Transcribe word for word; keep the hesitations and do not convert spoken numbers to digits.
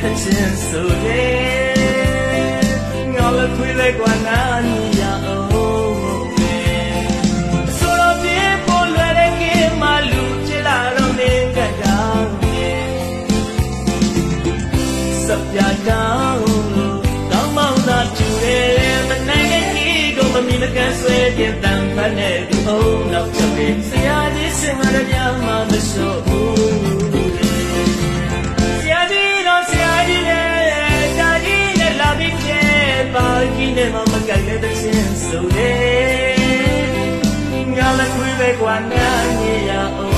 ချင်းဆိုတယ်ငါလည်းခွေးပဲကွာနာညီရအောင်ဆိုတော့ပြေပေါ်လွယ်တဲ့ကင်းမလူချစ်လာတော့နေကြတာစပြတောင်းလို့တောင်းမောင်းသာကျူတယ်မနိုင်တဲ့ကြီးကိုမမီမကန်ဆွဲပြတန်ဖက်နဲ့ဒီအောင်တော့ချပေဆရာကြီးစင်မရပြမှာမဆိုးဘူးနဲ့မမကလည်းတဲ့ချင်းဆိုတယ်ငါလည်းခွေးပဲကွာနားညရအောင်